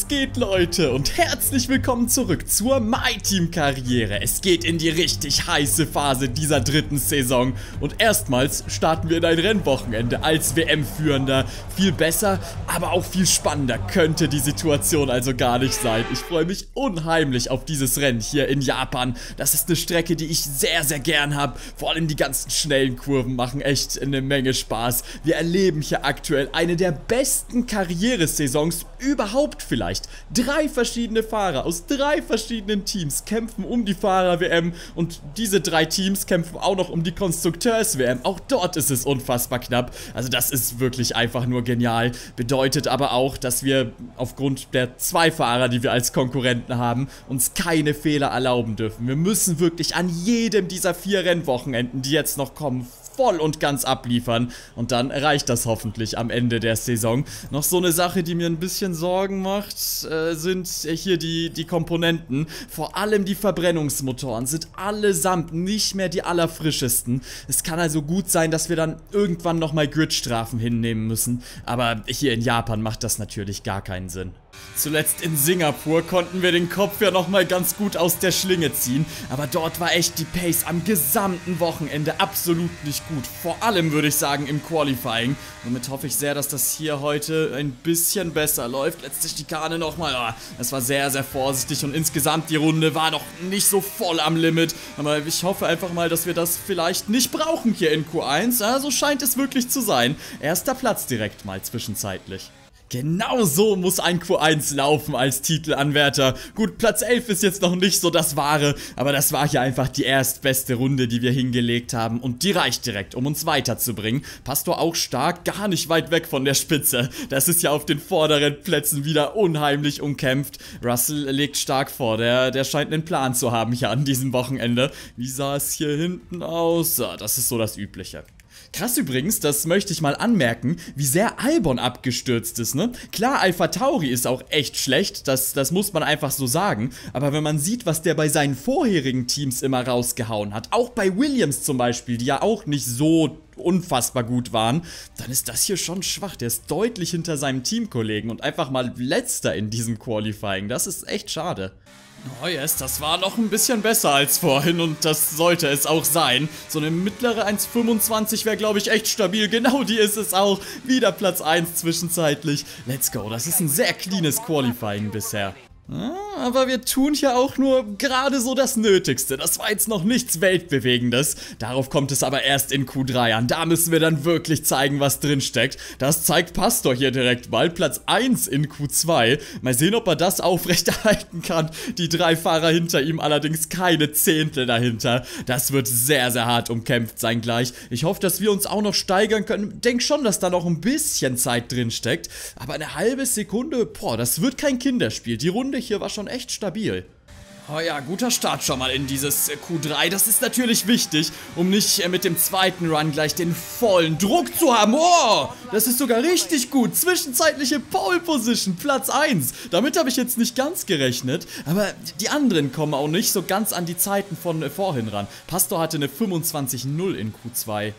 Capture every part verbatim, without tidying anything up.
geht, Leute, und herzlich willkommen zurück zur MyTeam-Karriere. Es geht in die richtig heiße Phase dieser dritten Saison und erstmals starten wir in ein Rennwochenende als W M-Führender. Viel besser, aber auch viel spannender könnte die Situation also gar nicht sein. Ich freue mich unheimlich auf dieses Rennen hier in Japan. Das ist eine Strecke, die ich sehr, sehr gern habe. Vor allem die ganzen schnellen Kurven machen echt eine Menge Spaß. Wir erleben hier aktuell eine der besten Karrieresaisons überhaupt vielleicht. Drei verschiedene Fahrer aus drei verschiedenen Teams kämpfen um die Fahrer-W M und diese drei Teams kämpfen auch noch um die Konstrukteurs-W M. Auch dort ist es unfassbar knapp. Also das ist wirklich einfach nur genial. Bedeutet aber auch, dass wir aufgrund der zwei Fahrer, die wir als Konkurrenten haben, uns keine Fehler erlauben dürfen. Wir müssen wirklich an jedem dieser vier Rennwochenenden, die jetzt noch kommen, voll und ganz abliefern und dann reicht das hoffentlich am Ende der Saison. Noch so eine Sache, die mir ein bisschen Sorgen macht, äh, sind hier die, die Komponenten. Vor allem die Verbrennungsmotoren sind allesamt nicht mehr die allerfrischesten. Es kann also gut sein, dass wir dann irgendwann nochmal Gridstrafen hinnehmen müssen, aber hier in Japan macht das natürlich gar keinen Sinn. Zuletzt in Singapur konnten wir den Kopf ja nochmal ganz gut aus der Schlinge ziehen, aber dort war echt die Pace am gesamten Wochenende absolut nicht gut. Vor allem würde ich sagen im Qualifying. Somit hoffe ich sehr, dass das hier heute ein bisschen besser läuft. Letzte Schikane nochmal, oh, das war sehr, sehr vorsichtig und insgesamt die Runde war doch nicht so voll am Limit. Aber ich hoffe einfach mal, dass wir das vielleicht nicht brauchen hier in Q eins. Ja, so scheint es wirklich zu sein. Erster Platz direkt mal zwischenzeitlich. Genau so muss ein Q eins laufen als Titelanwärter. Gut, Platz elf ist jetzt noch nicht so das Wahre, aber das war hier einfach die erstbeste Runde, die wir hingelegt haben und die reicht direkt, um uns weiterzubringen. Pastor auch stark, gar nicht weit weg von der Spitze. Das ist ja auf den vorderen Plätzen wieder unheimlich umkämpft. Russell legt stark vor, der, der scheint einen Plan zu haben hier an diesem Wochenende. Wie sah es hier hinten aus? Ja, das ist so das Übliche. Krass übrigens, das möchte ich mal anmerken, wie sehr Albon abgestürzt ist, ne? Klar, AlphaTauri ist auch echt schlecht, das, das muss man einfach so sagen, aber wenn man sieht, was der bei seinen vorherigen Teams immer rausgehauen hat, auch bei Williams zum Beispiel, die ja auch nicht so unfassbar gut waren, dann ist das hier schon schwach. Der ist deutlich hinter seinem Teamkollegen und einfach mal letzter in diesem Qualifying, das ist echt schade. Oh yes, das war noch ein bisschen besser als vorhin und das sollte es auch sein. So eine mittlere eins Komma fünfundzwanzig wäre, glaube ich, echt stabil. Genau die ist es auch. Wieder Platz eins zwischenzeitlich. Let's go, das ist ein sehr cleanes Qualifying bisher. Ja, aber wir tun hier auch nur gerade so das Nötigste. Das war jetzt noch nichts Weltbewegendes. Darauf kommt es aber erst in Q drei an. Da müssen wir dann wirklich zeigen, was drin steckt. Das zeigt Pastor hier direkt mal. Platz eins in Q zwei. Mal sehen, ob er das aufrechterhalten kann. Die drei Fahrer hinter ihm allerdings keine Zehntel dahinter. Das wird sehr, sehr hart umkämpft sein gleich. Ich hoffe, dass wir uns auch noch steigern können. Denk schon, dass da noch ein bisschen Zeit drin steckt. Aber eine halbe Sekunde, boah, das wird kein Kinderspiel. Die Runde hier war schon echt stabil. Oh ja, guter Start schon mal in dieses äh, Q drei. Das ist natürlich wichtig, um nicht äh, mit dem zweiten Run gleich den vollen Druck zu haben. Oh, das ist sogar richtig gut. Zwischenzeitliche Pole Position, Platz eins. Damit habe ich jetzt nicht ganz gerechnet. Aber die anderen kommen auch nicht so ganz an die Zeiten von äh, vorhin ran. Pastor hatte eine fünfundzwanzig null in Q zwei.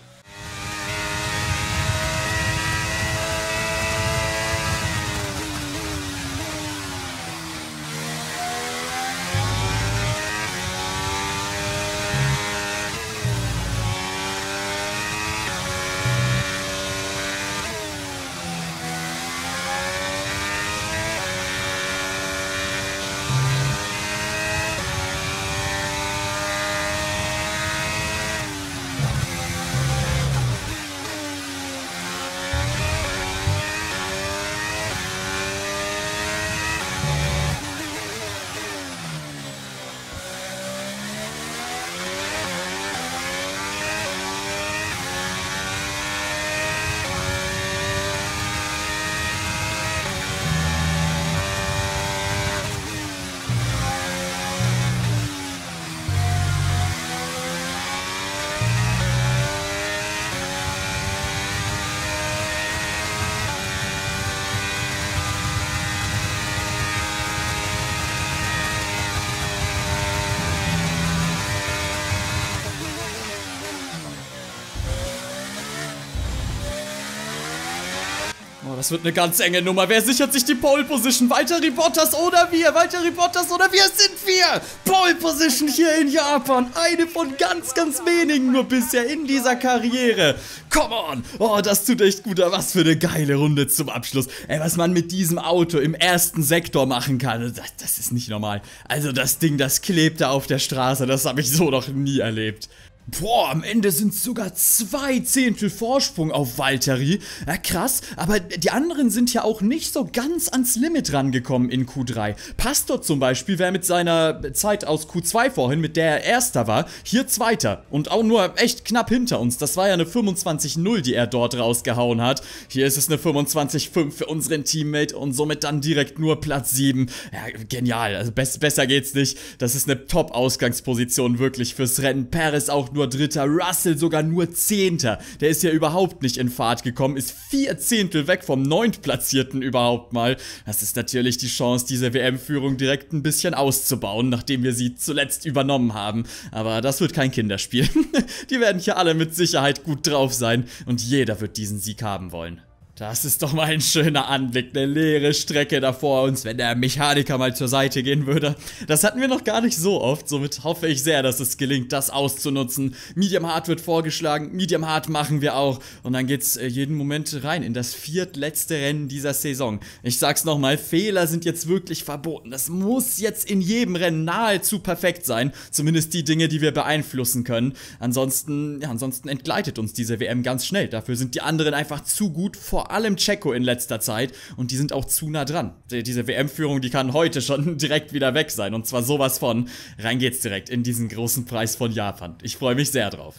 das wird eine ganz enge Nummer. Wer sichert sich die Pole Position? Valtteri Bottas oder wir? Valtteri Bottas oder wir? Sind wir? Pole Position hier in Japan. Eine von ganz, ganz wenigen nur bisher in dieser Karriere. Come on. Oh, das tut echt gut. Was für eine geile Runde zum Abschluss. Ey, was man mit diesem Auto im ersten Sektor machen kann, das, das ist nicht normal. Also das Ding, das klebt da auf der Straße. Das habe ich so noch nie erlebt. Boah, am Ende sind es sogar zwei Zehntel Vorsprung auf Valtteri. Ja, krass, aber die anderen sind ja auch nicht so ganz ans Limit rangekommen in Q drei. Pastor zum Beispiel wäre mit seiner Zeit aus Q zwei vorhin, mit der er Erster war, hier Zweiter. Und auch nur echt knapp hinter uns. Das war ja eine fünfundzwanzig null, die er dort rausgehauen hat. Hier ist es eine fünfundzwanzig fünf für unseren Teammate und somit dann direkt nur Platz sieben. Ja, genial, also be besser geht's nicht. Das ist eine Top-Ausgangsposition wirklich fürs Rennen. Perez auch nur Dritter, Russell sogar nur Zehnter. Der ist ja überhaupt nicht in Fahrt gekommen, ist vier Zehntel weg vom Neuntplatzierten überhaupt mal. Das ist natürlich die Chance, diese W M-Führung direkt ein bisschen auszubauen, nachdem wir sie zuletzt übernommen haben. Aber das wird kein Kinderspiel. Die werden hier alle mit Sicherheit gut drauf sein und jeder wird diesen Sieg haben wollen. Das ist doch mal ein schöner Anblick, eine leere Strecke da vor uns, wenn der Mechaniker mal zur Seite gehen würde. Das hatten wir noch gar nicht so oft, somit hoffe ich sehr, dass es gelingt, das auszunutzen. Medium Hard wird vorgeschlagen, Medium Hard machen wir auch und dann geht's äh, jeden Moment rein in das viertletzte Rennen dieser Saison. Ich sag's nochmal, Fehler sind jetzt wirklich verboten. Das muss jetzt in jedem Rennen nahezu perfekt sein, zumindest die Dinge, die wir beeinflussen können. Ansonsten, ja, ansonsten entgleitet uns diese W M ganz schnell. Dafür sind die anderen einfach zu gut, vor allem Checo in letzter Zeit und die sind auch zu nah dran. Die, diese W M-Führung, die kann heute schon direkt wieder weg sein und zwar sowas von. Rein geht's direkt in diesen großen Preis von Japan. Ich freue mich sehr drauf.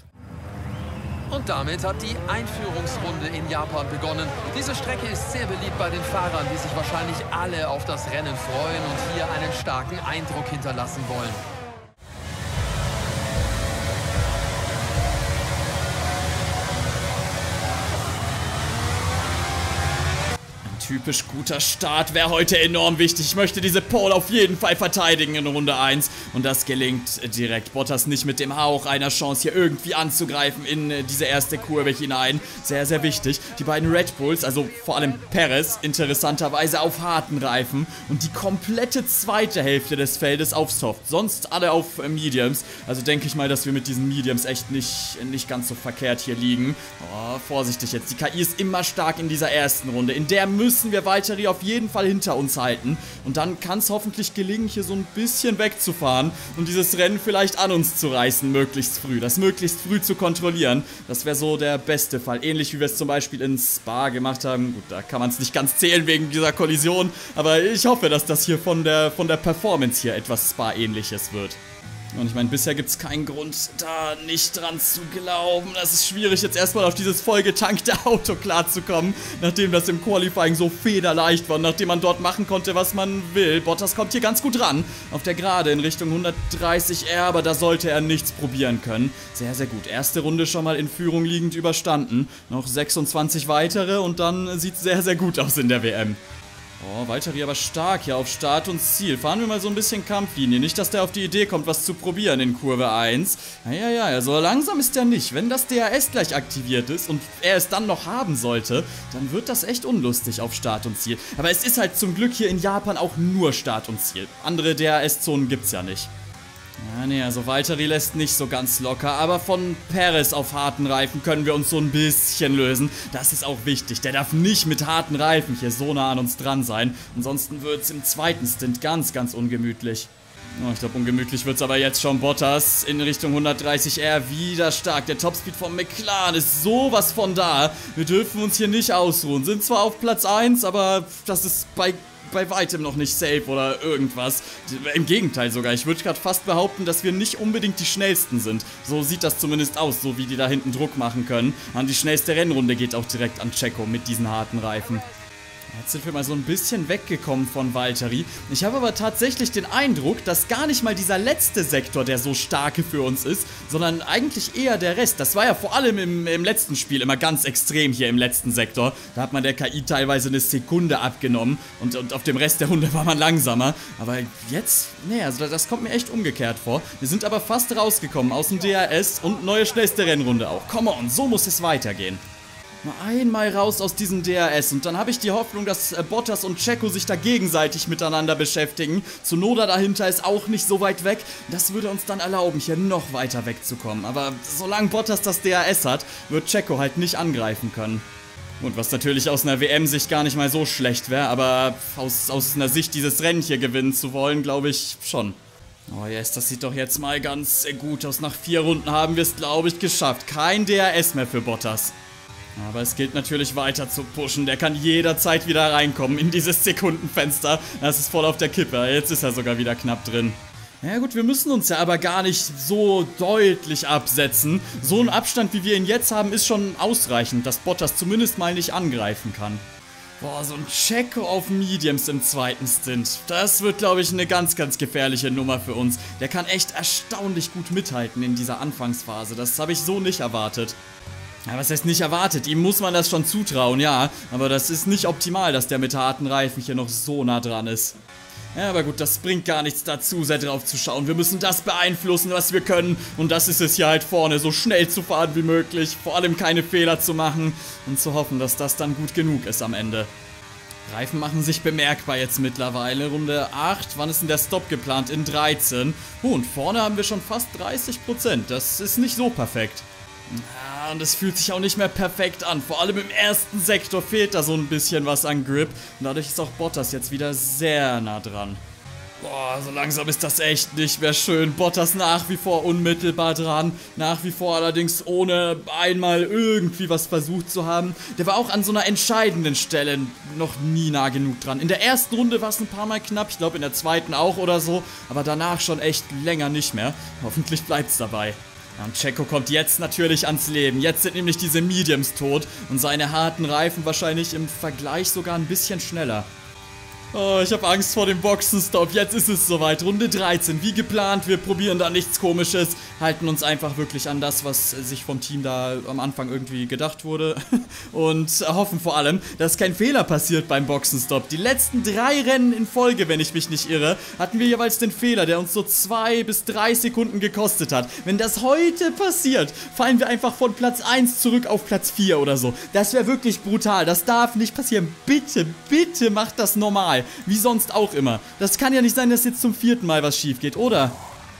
Und damit hat die Einführungsrunde in Japan begonnen. Diese Strecke ist sehr beliebt bei den Fahrern, die sich wahrscheinlich alle auf das Rennen freuen und hier einen starken Eindruck hinterlassen wollen. Typisch guter Start wäre heute enorm wichtig. Ich möchte diese Pole auf jeden Fall verteidigen in Runde eins. Und das gelingt direkt. Bottas nicht mit dem Hauch einer Chance hier irgendwie anzugreifen in diese erste Kurve hinein. Sehr, sehr wichtig. Die beiden Red Bulls, also vor allem Perez, interessanterweise auf harten Reifen. Und die komplette zweite Hälfte des Feldes auf Soft. Sonst alle auf Mediums. Also denke ich mal, dass wir mit diesen Mediums echt nicht, nicht ganz so verkehrt hier liegen. Oh, vorsichtig jetzt. Die K I ist immer stark in dieser ersten Runde. In der müssen wir Valtteri auf jeden Fall hinter uns halten. Und dann kann es hoffentlich gelingen, hier so ein bisschen wegzufahren und dieses Rennen vielleicht an uns zu reißen, möglichst früh. Das möglichst früh zu kontrollieren. Das wäre so der beste Fall. Ähnlich wie wir es zum Beispiel in Spa gemacht haben. Gut, da kann man es nicht ganz zählen wegen dieser Kollision. Aber ich hoffe, dass das hier von der, von der Performance hier etwas Spa-ähnliches wird. Und ich meine, bisher gibt es keinen Grund, da nicht dran zu glauben. Das ist schwierig, jetzt erstmal auf dieses vollgetankte Auto klarzukommen, nachdem das im Qualifying so federleicht war und nachdem man dort machen konnte, was man will. Bottas kommt hier ganz gut ran, auf der Gerade in Richtung hundertdreißig R, aber da sollte er nichts probieren können. Sehr, sehr gut. Erste Runde schon mal in Führung liegend überstanden. Noch sechsundzwanzig weitere und dann sieht es sehr, sehr gut aus in der W M. Oh, Valtteri aber stark hier auf Start und Ziel. Fahren wir mal so ein bisschen Kampflinie. Nicht, dass der auf die Idee kommt, was zu probieren in Kurve eins. Ja, ja, ja, so langsam ist der nicht. Wenn das D R S gleich aktiviert ist und er es dann noch haben sollte, dann wird das echt unlustig auf Start und Ziel. Aber es ist halt zum Glück hier in Japan auch nur Start und Ziel. Andere D R S-Zonen gibt's ja nicht. Ja, nee, also Valtteri lässt nicht so ganz locker, aber von Perez auf harten Reifen können wir uns so ein bisschen lösen. Das ist auch wichtig, der darf nicht mit harten Reifen hier so nah an uns dran sein. Ansonsten wird es im zweiten Stint ganz, ganz ungemütlich. Oh, ich glaube, ungemütlich wird es aber jetzt schon. Bottas in Richtung hundertdreißig R wieder stark. Der Topspeed vom McLaren ist sowas von da. Wir dürfen uns hier nicht ausruhen. Sind zwar auf Platz eins, aber das ist bei... bei weitem noch nicht safe oder irgendwas. Im Gegenteil sogar. Ich würde gerade fast behaupten, dass wir nicht unbedingt die schnellsten sind. So sieht das zumindest aus, so wie die da hinten Druck machen können. Und die schnellste Rennrunde geht auch direkt an Checo mit diesen harten Reifen. Jetzt sind wir mal so ein bisschen weggekommen von Valtteri. Ich habe aber tatsächlich den Eindruck, dass gar nicht mal dieser letzte Sektor der so starke für uns ist, sondern eigentlich eher der Rest. Das war ja vor allem im, im letzten Spiel immer ganz extrem hier im letzten Sektor. Da hat man der K I teilweise eine Sekunde abgenommen und, und auf dem Rest der Runde war man langsamer. Aber jetzt, nee, also das kommt mir echt umgekehrt vor. Wir sind aber fast rausgekommen aus dem D R S und neue schnellste Rennrunde auch. Come on, so muss es weitergehen. Mal einmal raus aus diesem D R S und dann habe ich die Hoffnung, dass äh, Bottas und Checo sich da gegenseitig miteinander beschäftigen. Tsunoda dahinter ist auch nicht so weit weg. Das würde uns dann erlauben, hier noch weiter wegzukommen. Aber solange Bottas das D R S hat, wird Checo halt nicht angreifen können. Und was natürlich aus einer W M-Sicht gar nicht mal so schlecht wäre, aber aus, aus einer Sicht dieses Rennen hier gewinnen zu wollen, glaube ich schon. Oh yes, das sieht doch jetzt mal ganz gut aus. Nach vier Runden haben wir es, glaube ich, geschafft. Kein D R S mehr für Bottas. Aber es gilt natürlich weiter zu pushen. Der kann jederzeit wieder reinkommen in dieses Sekundenfenster. Das ist voll auf der Kippe. Jetzt ist er sogar wieder knapp drin. Ja gut, wir müssen uns ja aber gar nicht so deutlich absetzen. So ein Abstand, wie wir ihn jetzt haben, ist schon ausreichend, dass Bottas zumindest mal nicht angreifen kann. Boah, so ein Checo auf Mediums im zweiten Stint. Das wird, glaube ich, eine ganz, ganz gefährliche Nummer für uns. Der kann echt erstaunlich gut mithalten in dieser Anfangsphase. Das habe ich so nicht erwartet. Ja, was heißt nicht erwartet? Ihm muss man das schon zutrauen, ja. Aber das ist nicht optimal, dass der mit harten Reifen hier noch so nah dran ist. Ja, aber gut, das bringt gar nichts dazu, sehr drauf zu schauen. Wir müssen das beeinflussen, was wir können. Und das ist es hier halt vorne, so schnell zu fahren wie möglich. Vor allem keine Fehler zu machen und zu hoffen, dass das dann gut genug ist am Ende. Reifen machen sich bemerkbar jetzt mittlerweile. Runde acht, wann ist denn der Stopp geplant? In dreizehn. Oh, und vorne haben wir schon fast dreißig Prozent. Das ist nicht so perfekt. Ja, und es fühlt sich auch nicht mehr perfekt an. Vor allem im ersten Sektor fehlt da so ein bisschen was an Grip. Und dadurch ist auch Bottas jetzt wieder sehr nah dran. Boah, so langsam ist das echt nicht mehr schön. Bottas nach wie vor unmittelbar dran. Nach wie vor allerdings ohne einmal irgendwie was versucht zu haben. Der war auch an so einer entscheidenden Stelle noch nie nah genug dran. In der ersten Runde war es ein paar Mal knapp. Ich glaube in der zweiten auch oder so. Aber danach schon echt länger nicht mehr. Hoffentlich bleibt es dabei. Und Checo kommt jetzt natürlich ans Leben. Jetzt sind nämlich diese Mediums tot und seine harten Reifen wahrscheinlich im Vergleich sogar ein bisschen schneller. Oh, ich habe Angst vor dem Boxenstopp. Jetzt ist es soweit. Runde dreizehn, wie geplant. Wir probieren da nichts Komisches. Halten uns einfach wirklich an das, was sich vom Team da am Anfang irgendwie gedacht wurde. Und hoffen vor allem, dass kein Fehler passiert beim Boxenstopp. Die letzten drei Rennen in Folge, wenn ich mich nicht irre, hatten wir jeweils den Fehler, der uns so zwei bis drei Sekunden gekostet hat. Wenn das heute passiert, fallen wir einfach von Platz eins zurück auf Platz vier oder so. Das wäre wirklich brutal. Das darf nicht passieren. Bitte, bitte macht das normal. Wie sonst auch immer. Das kann ja nicht sein, dass jetzt zum vierten Mal was schief geht, oder?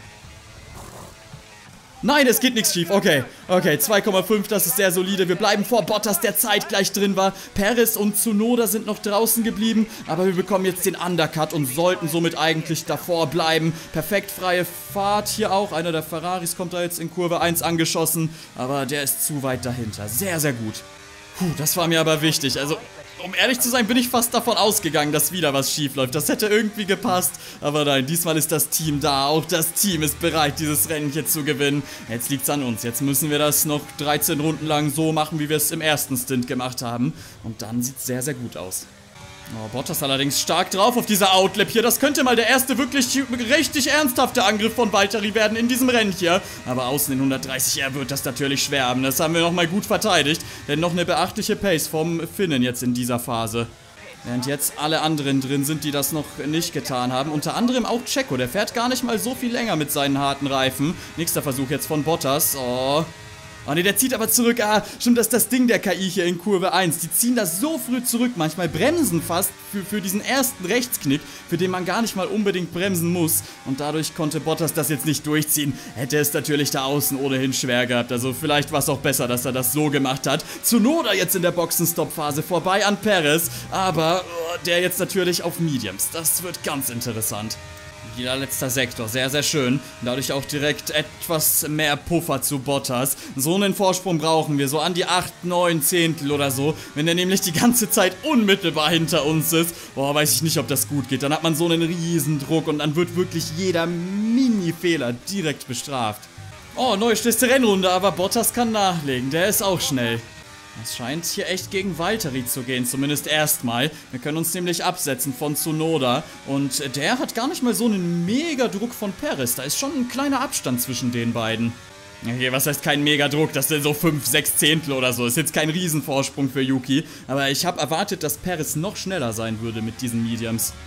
Nein, es geht nichts schief. Okay, okay, zwei Komma fünf, das ist sehr solide. Wir bleiben vor Bottas, der zeitgleich drin war. Perez und Tsunoda sind noch draußen geblieben. Aber wir bekommen jetzt den Undercut und sollten somit eigentlich davor bleiben. Perfekt freie Fahrt hier auch. Einer der Ferraris kommt da jetzt in Kurve eins angeschossen. Aber der ist zu weit dahinter. Sehr, sehr gut. Puh, das war mir aber wichtig. Also, um ehrlich zu sein, bin ich fast davon ausgegangen, dass wieder was schief läuft. Das hätte irgendwie gepasst. Aber nein, diesmal ist das Team da. Auch das Team ist bereit, dieses Rennen hier zu gewinnen. Jetzt liegt's an uns. Jetzt müssen wir das noch dreizehn Runden lang so machen, wie wir es im ersten Stint gemacht haben. Und dann sieht's sehr, sehr gut aus. Oh, Bottas allerdings stark drauf auf dieser Outlap hier. Das könnte mal der erste wirklich richtig ernsthafte Angriff von Valtteri werden in diesem Rennen hier. Aber außen in hundertdreißig R wird das natürlich schwer haben. Das haben wir nochmal gut verteidigt. Denn noch eine beachtliche Pace vom Finnen jetzt in dieser Phase. Während jetzt alle anderen drin sind, die das noch nicht getan haben. Unter anderem auch Checo. Der fährt gar nicht mal so viel länger mit seinen harten Reifen. Nächster Versuch jetzt von Bottas. Oh... Oh ne, der zieht aber zurück. Ah, stimmt, das ist das Ding der K I hier in Kurve eins. Die ziehen das so früh zurück, manchmal bremsen fast für, für diesen ersten Rechtsknick, für den man gar nicht mal unbedingt bremsen muss. Und dadurch konnte Bottas das jetzt nicht durchziehen. Hätte es natürlich da außen ohnehin schwer gehabt. Also vielleicht war es auch besser, dass er das so gemacht hat. Tsunoda jetzt in der Boxenstopp-Phase vorbei an Perez. Aber oh, der jetzt natürlich auf Mediums. Das wird ganz interessant. Wieder letzter Sektor, sehr, sehr schön. Dadurch auch direkt etwas mehr Puffer zu Bottas. So einen Vorsprung brauchen wir, so an die acht, neun Zehntel oder so. Wenn der nämlich die ganze Zeit unmittelbar hinter uns ist, boah, weiß ich nicht, ob das gut geht. Dann hat man so einen riesen Druck und dann wird wirklich jeder Mini-Fehler direkt bestraft. Oh, neue schnellste Rennrunde, aber Bottas kann nachlegen, der ist auch schnell. Es scheint hier echt gegen Valtteri zu gehen, zumindest erstmal. Wir können uns nämlich absetzen von Tsunoda. Und der hat gar nicht mal so einen Mega-Druck von Perez. Da ist schon ein kleiner Abstand zwischen den beiden. Okay, was heißt kein Mega-Druck? Das sind so fünf, sechs Zehntel oder so. Ist jetzt kein Riesenvorsprung für Yuki. Aber ich habe erwartet, dass Perez noch schneller sein würde mit diesen Mediums.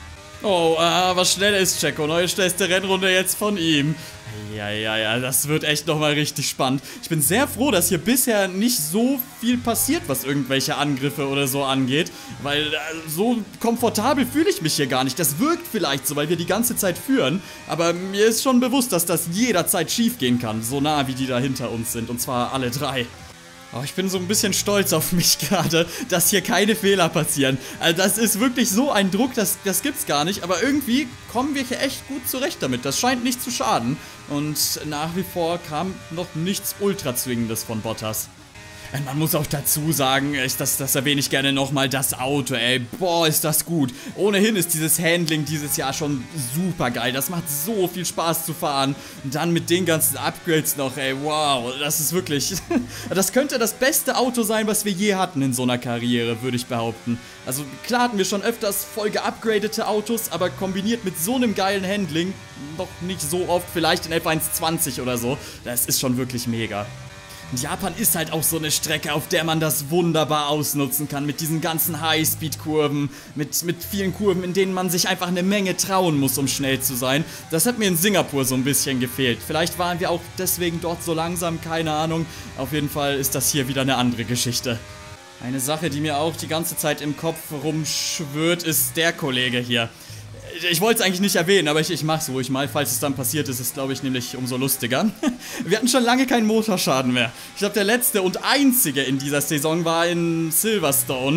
Oh, aber schnell ist Checo. Neue schnellste Rennrunde jetzt von ihm. Ja, ja, ja, das wird echt nochmal richtig spannend. Ich bin sehr froh, dass hier bisher nicht so viel passiert, was irgendwelche Angriffe oder so angeht. Weil äh, so komfortabel fühle ich mich hier gar nicht. Das wirkt vielleicht so, weil wir die ganze Zeit führen. Aber mir ist schon bewusst, dass das jederzeit schief gehen kann. So nah, wie die da hinter uns sind. Und zwar alle drei. Oh, ich bin so ein bisschen stolz auf mich gerade, dass hier keine Fehler passieren. Also das ist wirklich so ein Druck, das, das gibt's gar nicht. Aber irgendwie kommen wir hier echt gut zurecht damit. Das scheint nicht zu schaden. Und nach wie vor kam noch nichts Ultra-Zwingendes von Bottas. Man muss auch dazu sagen, ich, das, das erwähne ich gerne nochmal, das Auto, ey, boah, ist das gut. Ohnehin ist dieses Handling dieses Jahr schon super geil, das macht so viel Spaß zu fahren. Und dann mit den ganzen Upgrades noch, ey, wow, das ist wirklich, das könnte das beste Auto sein, was wir je hatten in so einer Karriere, würde ich behaupten. Also klar hatten wir schon öfters voll geupgradete Autos, aber kombiniert mit so einem geilen Handling, noch nicht so oft, vielleicht in F eins zwanzig oder so, das ist schon wirklich mega. Und Japan ist halt auch so eine Strecke, auf der man das wunderbar ausnutzen kann. Mit diesen ganzen Highspeed-Kurven, mit, mit vielen Kurven, in denen man sich einfach eine Menge trauen muss, um schnell zu sein. Das hat mir in Singapur so ein bisschen gefehlt. Vielleicht waren wir auch deswegen dort so langsam, keine Ahnung. Auf jeden Fall ist das hier wieder eine andere Geschichte. Eine Sache, die mir auch die ganze Zeit im Kopf rumschwirrt, ist der Kollege hier. Ich wollte es eigentlich nicht erwähnen, aber ich, ich mach's ruhig mal. Falls es dann passiert ist, ist glaube ich nämlich umso lustiger. Wir hatten schon lange keinen Motorschaden mehr. Ich glaube, der letzte und einzige in dieser Saison war in Silverstone.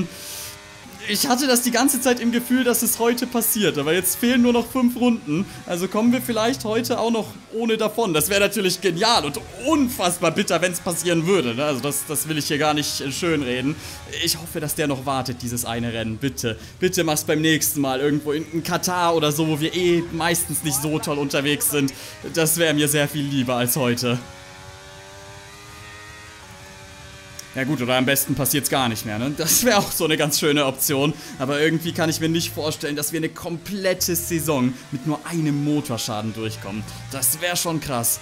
Ich hatte das die ganze Zeit im Gefühl, dass es heute passiert, aber jetzt fehlen nur noch fünf Runden. Also kommen wir vielleicht heute auch noch ohne davon. Das wäre natürlich genial und unfassbar bitter, wenn es passieren würde. Ne? Also das, das will ich hier gar nicht schönreden. Ich hoffe, dass der noch wartet, dieses eine Rennen. Bitte, bitte mach's beim nächsten Mal irgendwo in Katar oder so, wo wir eh meistens nicht so toll unterwegs sind. Das wäre mir sehr viel lieber als heute. Ja gut, oder am besten passiert's gar nicht mehr, ne? Das wäre auch so eine ganz schöne Option. Aber irgendwie kann ich mir nicht vorstellen, dass wir eine komplette Saison mit nur einem Motorschaden durchkommen. Das wäre schon krass.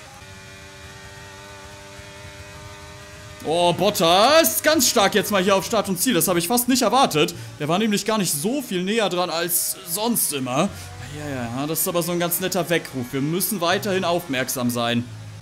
Oh, Bottas, ganz stark jetzt mal hier auf Start und Ziel. Das habe ich fast nicht erwartet. Der war nämlich gar nicht so viel näher dran als sonst immer. Ja, ja, das ist aber so ein ganz netter Weckruf. Wir müssen weiterhin aufmerksam sein.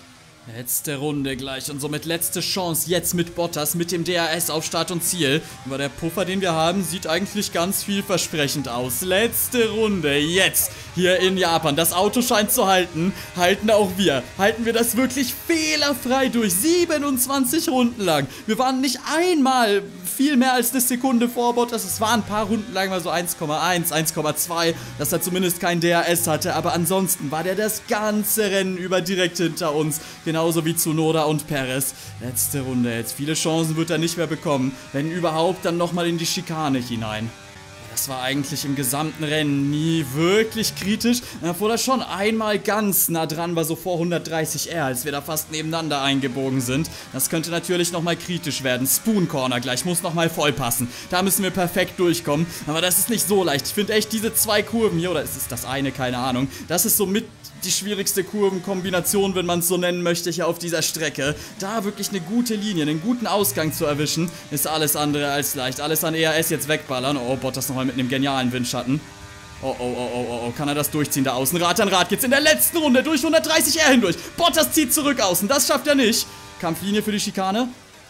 Letzte Runde gleich und somit letzte Chance jetzt mit Bottas, mit dem D R S auf Start und Ziel. Aber der Puffer, den wir haben, sieht eigentlich ganz vielversprechend aus. Letzte Runde jetzt hier in Japan. Das Auto scheint zu halten. Halten auch wir. Halten wir das wirklich fehlerfrei durch. siebenundzwanzig Runden lang. Wir waren nicht einmal viel mehr als eine Sekunde vor Bottas. Es waren ein paar Runden lang mal so eins Komma eins, eins Komma zwei, dass er zumindest kein D R S hatte. Aber ansonsten war der das ganze Rennen über direkt hinter uns. Genauso wie Tsunoda und Perez. Letzte Runde jetzt. Viele Chancen wird er nicht mehr bekommen. Wenn überhaupt, dann nochmal in die Schikane hinein. Das war eigentlich im gesamten Rennen nie wirklich kritisch. Obwohl er schon einmal ganz nah dran war, so vor hundertdreißig R, als wir da fast nebeneinander eingebogen sind. Das könnte natürlich nochmal kritisch werden. Spoon Corner gleich, muss nochmal voll passen. Da müssen wir perfekt durchkommen. Aber das ist nicht so leicht. Ich finde echt diese zwei Kurven hier, oder ist es das eine, keine Ahnung. Das ist so mit die schwierigste Kurvenkombination, wenn man es so nennen möchte, hier auf dieser Strecke. Da wirklich eine gute Linie, einen guten Ausgang zu erwischen, ist alles andere als leicht. Alles an E R S jetzt wegballern. Oh, Bottas nochmal mit einem genialen Windschatten. Oh, oh, oh, oh, oh, oh, kann er das durchziehen da außen? Rad an Rad geht's in der letzten Runde durch hundertdreißig R hindurch. Bottas zieht zurück außen, das schafft er nicht. Kampflinie für die Schikane.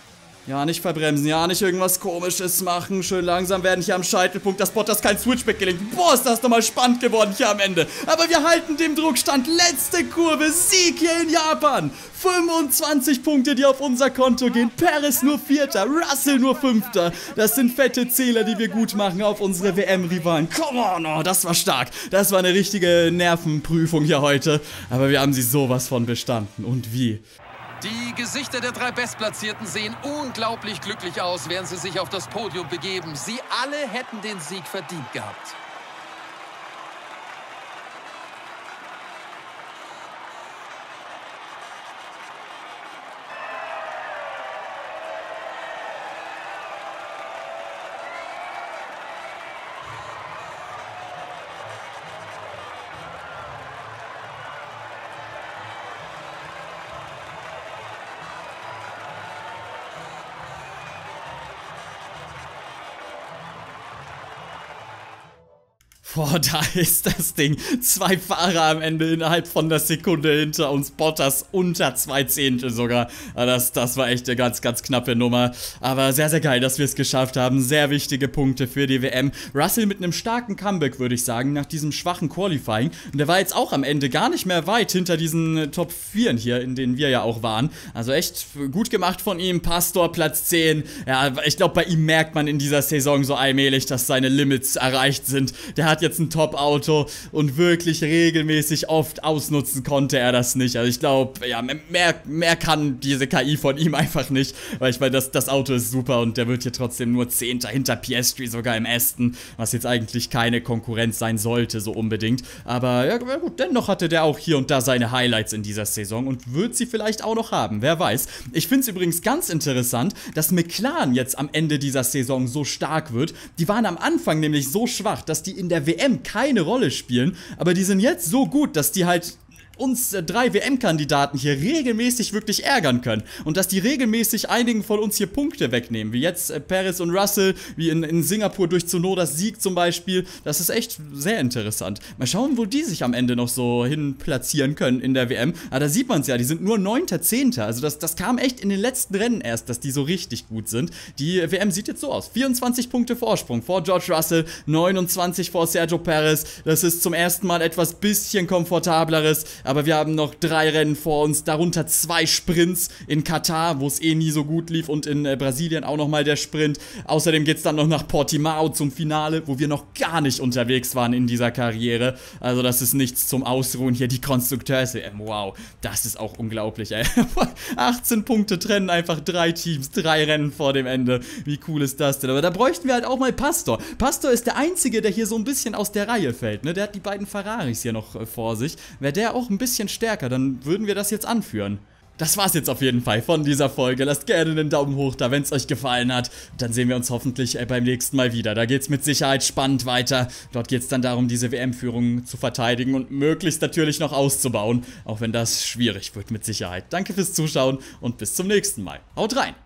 Ja, nicht verbremsen, ja, nicht irgendwas Komisches machen. Schön langsam werden hier am Scheitelpunkt, dass Bottas kein Switchback gelingt. Boah, ist das nochmal spannend geworden hier am Ende. Aber wir halten dem Druckstand. Letzte Kurve, Sieg hier in Japan. fünfundzwanzig Punkte, die auf unser Konto gehen. Perez nur Vierter, Russell nur Fünfter. Das sind fette Zähler, die wir gut machen auf unsere W M-Rivalen. Come on, oh, das war stark. Das war eine richtige Nervenprüfung hier heute. Aber wir haben sie sowas von bestanden. Und wie? Die Gesichter der drei Bestplatzierten sehen unglaublich glücklich aus, während sie sich auf das Podium begeben. Sie alle hätten den Sieg verdient gehabt. Boah, da ist das Ding. Zwei Fahrer am Ende innerhalb von der Sekunde hinter uns. Bottas unter zwei Zehntel sogar. Das, das war echt eine ganz, ganz knappe Nummer. Aber sehr, sehr geil, dass wir es geschafft haben. Sehr wichtige Punkte für die W M. Russell mit einem starken Comeback, würde ich sagen, nach diesem schwachen Qualifying. Und der war jetzt auch am Ende gar nicht mehr weit hinter diesen Top vier hier, in denen wir ja auch waren. Also echt gut gemacht von ihm. Pastor Platz zehn. Ja, ich glaube, bei ihm merkt man in dieser Saison so allmählich, dass seine Limits erreicht sind. Der hat jetzt ein Top-Auto und wirklich regelmäßig oft ausnutzen konnte er das nicht. Also ich glaube, ja, mehr, mehr kann diese K I von ihm einfach nicht, weil ich meine, das, das Auto ist super und der wird hier trotzdem nur Zehnter hinter Piastri sogar im Aston, was jetzt eigentlich keine Konkurrenz sein sollte, so unbedingt. Aber ja gut, dennoch hatte der auch hier und da seine Highlights in dieser Saison und wird sie vielleicht auch noch haben, wer weiß. Ich finde es übrigens ganz interessant, dass McLaren jetzt am Ende dieser Saison so stark wird. Die waren am Anfang nämlich so schwach, dass die in der W M keine Rolle spielen, aber die sind jetzt so gut, dass die halt uns äh, drei W M-Kandidaten hier regelmäßig wirklich ärgern können und dass die regelmäßig einigen von uns hier Punkte wegnehmen, wie jetzt äh, Perez und Russell, wie in, in Singapur durch Tsunodas Sieg zum Beispiel. Das ist echt sehr interessant. Mal schauen, wo die sich am Ende noch so hin platzieren können in der W M. Aber da sieht man es ja, die sind nur neunter, zehnter Also das, das kam echt in den letzten Rennen erst, dass die so richtig gut sind. Die W M sieht jetzt so aus. vierundzwanzig Punkte Vorsprung vor George Russell, neunundzwanzig vor Sergio Perez. Das ist zum ersten Mal etwas bisschen komfortableres. Aber wir haben noch drei Rennen vor uns, darunter zwei Sprints in Katar, wo es eh nie so gut lief, und in äh, Brasilien auch nochmal der Sprint. Außerdem geht es dann noch nach Portimao zum Finale, wo wir noch gar nicht unterwegs waren in dieser Karriere. Also das ist nichts zum Ausruhen. Hier die Konstrukteurs-W M, wow, das ist auch unglaublich, ey. achtzehn Punkte trennen einfach drei Teams, drei Rennen vor dem Ende. Wie cool ist das denn? Aber da bräuchten wir halt auch mal Pastor. Pastor ist der Einzige, der hier so ein bisschen aus der Reihe fällt, ne? Der hat die beiden Ferraris hier noch äh, vor sich. Wäre der auch ein bisschen stärker, dann würden wir das jetzt anführen. Das war's jetzt auf jeden Fall von dieser Folge. Lasst gerne einen Daumen hoch da, wenn es euch gefallen hat. Dann sehen wir uns hoffentlich äh, beim nächsten Mal wieder. Da geht's mit Sicherheit spannend weiter. Dort geht's dann darum, diese W M-Führung zu verteidigen und möglichst natürlich noch auszubauen. Auch wenn das schwierig wird mit Sicherheit. Danke fürs Zuschauen und bis zum nächsten Mal. Haut rein!